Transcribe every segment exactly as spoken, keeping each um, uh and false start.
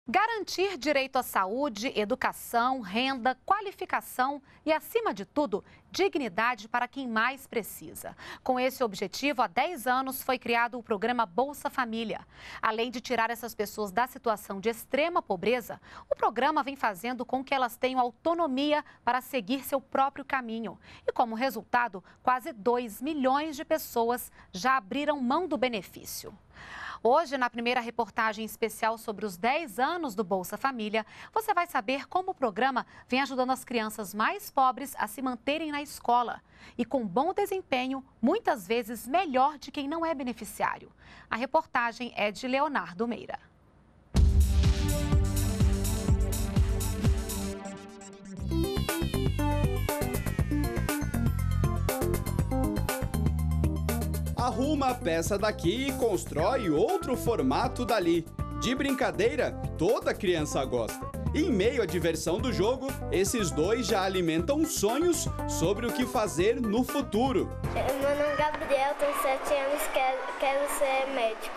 Garantir direito à saúde, educação, renda, qualificação e, acima de tudo, dignidade para quem mais precisa. Com esse objetivo, há dez anos foi criado o programa Bolsa Família. Além de tirar essas pessoas da situação de extrema pobreza, o programa vem fazendo com que elas tenham autonomia para seguir seu próprio caminho. E, como resultado, quase dois milhões de pessoas já abriram mão do benefício. Hoje, na primeira reportagem especial sobre os dez anos do Bolsa Família, você vai saber como o programa vem ajudando as crianças mais pobres a se manterem na escola e com bom desempenho, muitas vezes melhor de quem não é beneficiário. A reportagem é de Leonardo Meira. Arruma a peça daqui e constrói outro formato dali. De brincadeira, toda criança gosta. E em meio à diversão do jogo, esses dois já alimentam sonhos sobre o que fazer no futuro. Meu nome é Gabriel, tenho sete anos e quero, quero ser médico.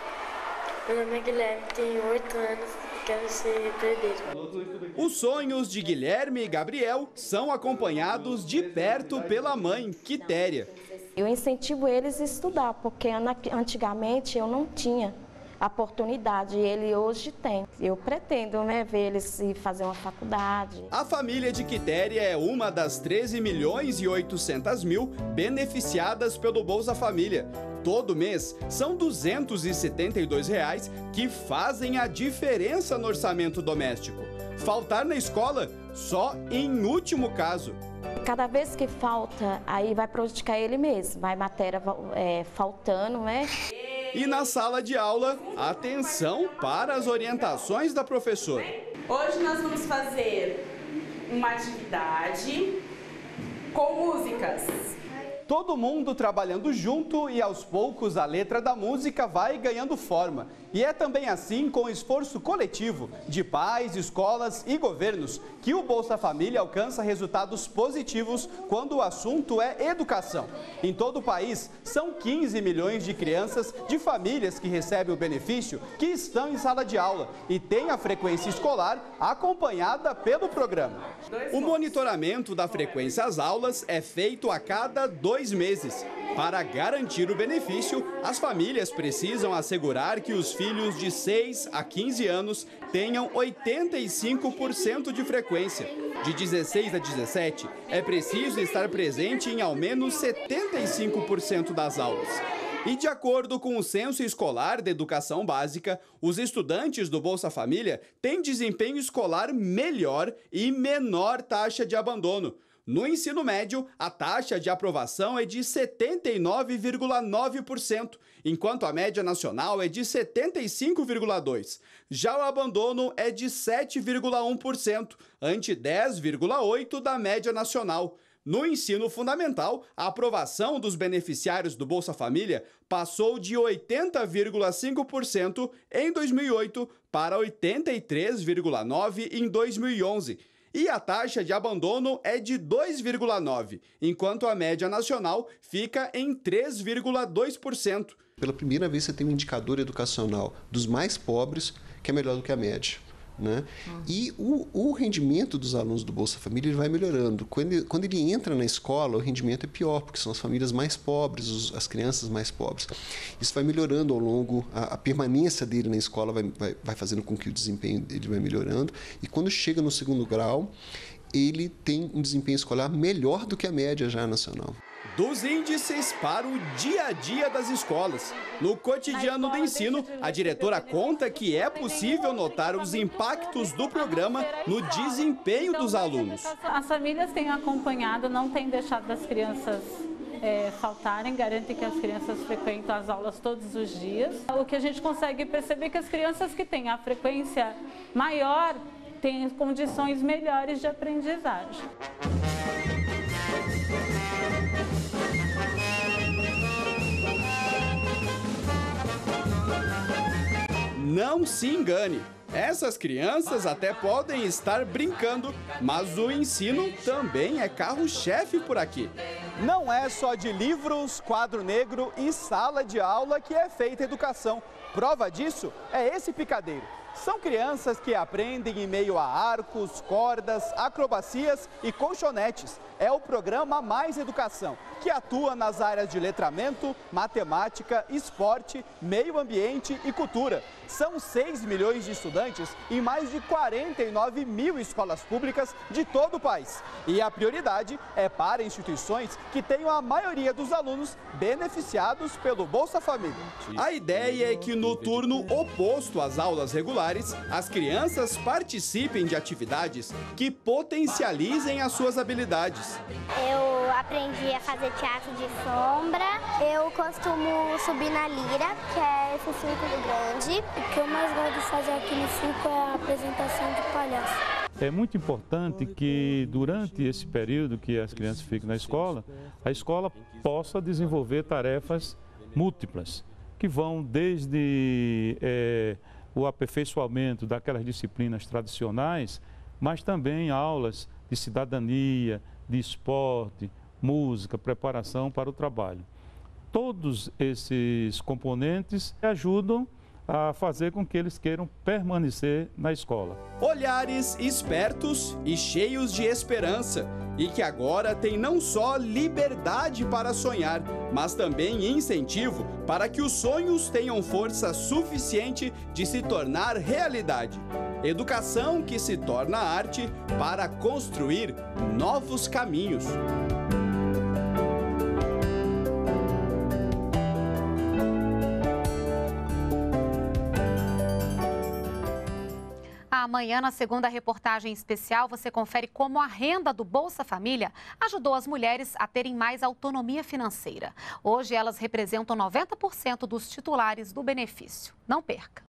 Meu nome é Guilherme, tenho oito anos e quero ser pedreiro. Os sonhos de Guilherme e Gabriel são acompanhados de perto pela mãe, Quitéria. Eu incentivo eles a estudar, porque antigamente eu não tinha a oportunidade e ele hoje tem. Eu pretendo, né, ver eles ir fazer uma faculdade. A família de Quitéria é uma das treze milhões e oitocentos mil beneficiadas pelo Bolsa Família. Todo mês são duzentos e setenta e dois reais que fazem a diferença no orçamento doméstico. Faltar na escola só em último caso. Cada vez que falta, aí vai prejudicar ele mesmo, vai matéria é, faltando, né? E na sala de aula, atenção para as orientações da professora. Hoje nós vamos fazer uma atividade com músicas. Todo mundo trabalhando junto e aos poucos a letra da música vai ganhando forma. E é também assim, com esforço coletivo de pais, escolas e governos, que o Bolsa Família alcança resultados positivos quando o assunto é educação. Em todo o país, são quinze milhões de crianças de famílias que recebem o benefício que estão em sala de aula e têm a frequência escolar acompanhada pelo programa. O monitoramento da frequência às aulas é feito a cada dois meses. Para garantir o benefício, as famílias precisam assegurar que os filhos de seis a quinze anos tenham oitenta e cinco por cento de frequência. De dezesseis a dezessete, é preciso estar presente em ao menos setenta e cinco por cento das aulas. E de acordo com o Censo Escolar da Educação Básica, os estudantes do Bolsa Família têm desempenho escolar melhor e menor taxa de abandono. No ensino médio, a taxa de aprovação é de setenta e nove vírgula nove por cento, enquanto a média nacional é de setenta e cinco vírgula dois por cento. Já o abandono é de sete vírgula um por cento, ante dez vírgula oito por cento da média nacional. No ensino fundamental, a aprovação dos beneficiários do Bolsa Família passou de oitenta vírgula cinco por cento em dois mil e oito para oitenta e três vírgula nove por cento em dois mil e onze. E a taxa de abandono é de dois vírgula nove por cento, enquanto a média nacional fica em três vírgula dois por cento. Pela primeira vez você tem um indicador educacional dos mais pobres que é melhor do que a média. Né? Uhum. E o, o rendimento dos alunos do Bolsa Família ele vai melhorando. Quando ele, quando ele entra na escola, o rendimento é pior, porque são as famílias mais pobres, os, as crianças mais pobres. Isso vai melhorando ao longo, a, a permanência dele na escola vai, vai, vai fazendo com que o desempenho dele vai melhorando. E quando chega no segundo grau, ele tem um desempenho escolar melhor do que a média já nacional. Dos índices para o dia a dia das escolas. No cotidiano do ensino, a diretora conta que é possível notar os impactos do programa no desempenho dos alunos. As famílias têm acompanhado, não têm deixado as crianças é, faltarem, garantem que as crianças frequentam as aulas todos os dias. O que a gente consegue perceber é que as crianças que têm a frequência maior têm condições melhores de aprendizagem. Não se engane, essas crianças até podem estar brincando, mas o ensino também é carro-chefe por aqui. Não é só de livros, quadro negro e sala de aula que é feita educação. Prova disso é esse picadeiro. São crianças que aprendem em meio a arcos, cordas, acrobacias e colchonetes. É o programa Mais Educação, que atua nas áreas de letramento, matemática, esporte, meio ambiente e cultura. São seis milhões de estudantes em mais de quarenta e nove mil escolas públicas de todo o país. E a prioridade é para instituições que tenham a maioria dos alunos beneficiados pelo Bolsa Família. A ideia é que no turno oposto às aulas regulares, as crianças participem de atividades que potencializem as suas habilidades. Eu aprendi a fazer teatro de sombra. Eu costumo subir na lira, que é esse círculo grande. O que eu mais gosto de fazer aqui no circo é a apresentação de palhaço. É muito importante que durante esse período que as crianças ficam na escola, a escola possa desenvolver tarefas múltiplas, que vão desde é, o aperfeiçoamento daquelas disciplinas tradicionais, mas também aulas de cidadania, de esporte, música, preparação para o trabalho. Todos esses componentes ajudam a fazer com que eles queiram permanecer na escola. Olhares espertos e cheios de esperança, e que agora tem não só liberdade para sonhar, mas também incentivo para que os sonhos tenham força suficiente de se tornar realidade. Educação que se torna arte para construir novos caminhos. Amanhã, na segunda reportagem especial, você confere como a renda do Bolsa Família ajudou as mulheres a terem mais autonomia financeira. Hoje, elas representam noventa por cento dos titulares do benefício. Não perca!